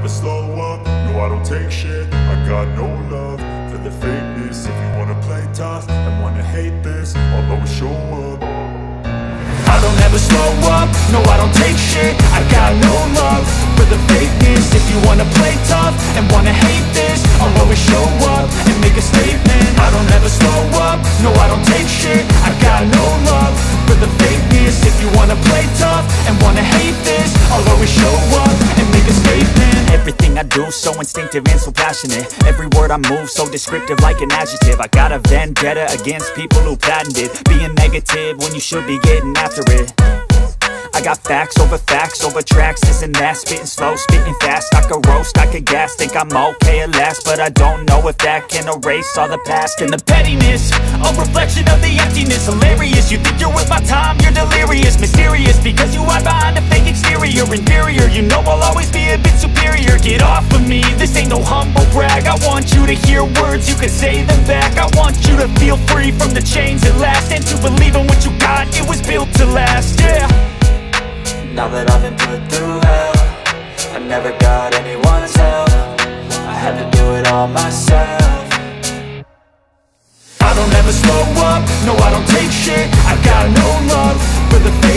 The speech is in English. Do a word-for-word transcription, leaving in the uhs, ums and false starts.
never slow up, no I don't take shit. I got no love for the fakeness. If you wanna play tough and wanna hate this, I'll always show up. I don't ever slow up, no I don't take shit. I got no love for the fakeness. If you wanna play tough and wanna hate this, I'll always show up and make a statement. I don't ever slow up, no I don't take shit. I got no love for the fakeness. If you wanna play tough and wanna hate this, I'll always show up and make a statement. Everything I do so instinctive and so passionate. Every word I move so descriptive like an adjective. I got a vendetta against people who patented being negative when you should be getting after it. I got facts over facts over tracks, this and that. Spitting slow, spitting fast, I could roast, I could gas. Think I'm okay at last, but I don't know if that can erase all the past. And the pettiness, a reflection of the emptiness. Hilarious, you think you're worth my time, you're delirious. Mysterious, because you hide behind a fake exterior. Inferior, you know I'll always be a bit superior. Get off of me, this ain't no humble brag. I want you to hear words, you can say them back. I want you to feel free from the chains at last, and to believe in what you got, it was built to last, yeah. Now that I've been put through hell, I never got anyone's help. I had to do it all myself. I don't ever slow up, no I don't take shit. I got no love for the fake